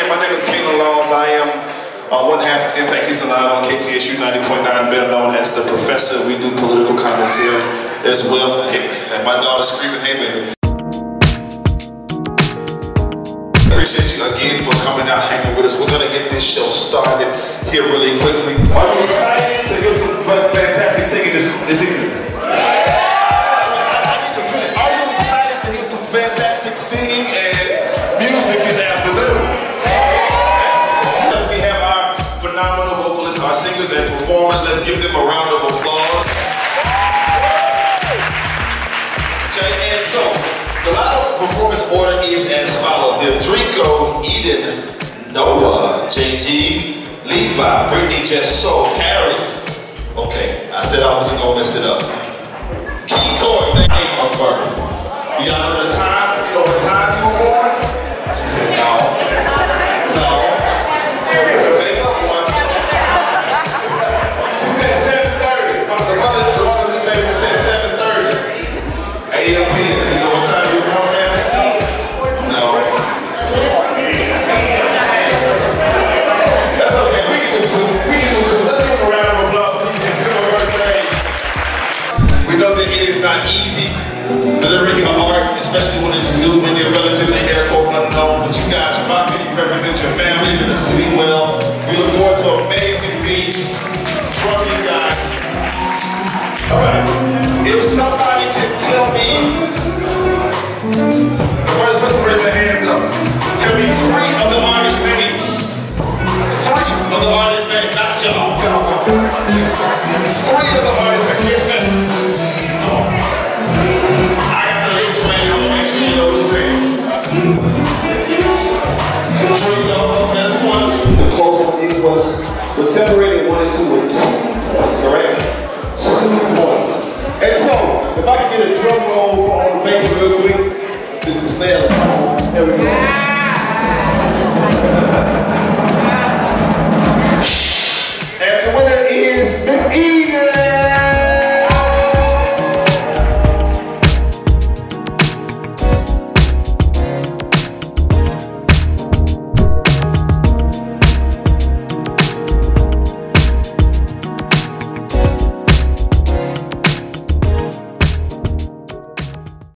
again, my name is Kalen Laws. I am one half of Impact Houston Live on KTSU 90.9, better known as The Professor. We do political commentary as well. Hey, and my daughter's screaming, hey baby. Appreciate you again for coming out, hanging with us. We're gonna get this show started here really quickly. Are you excited to get some fantastic singing this evening? Are you excited to hear some fantastic singing and music this afternoon? We have our phenomenal vocalists, our singers and performers. Let's give them a round of applause. Okay, and so the lineup performance order is as follows: Drico, Eden, Noah, JG, Levi, Brittany, Just So, Caris. Okay, I said I wasn't gonna mess it up. Key Court, the date of birth. You all know the time? You know what time you were born? She said no. No. Make up one. She said 7:30. The mother's baby said 7:30 a.m. You know what time you were born, man? No. That's okay. We can do two. Let's give them a round of applause for these birthdays. We know that it is not easy delivering your art, especially when it's new, when you're relatively air quote unknown. But you guys rock it. You represent your families and the city well. We look forward to amazing beats from you guys. All right. If somebody can tell me, the first person raise their hands up. Tell me 3 of the artist names. 3 of the artist names, not y'all. 3 of the artists that kiss me. Come on. I got the lyrics right now. I'm gonna make sure you know what she's saying. Drico, that's one. The close one equals, with separating 1 and 2 with 2 points, correct? 2 points. And so, if I can get a drum roll on the bass real quick, just to stay at the There we go.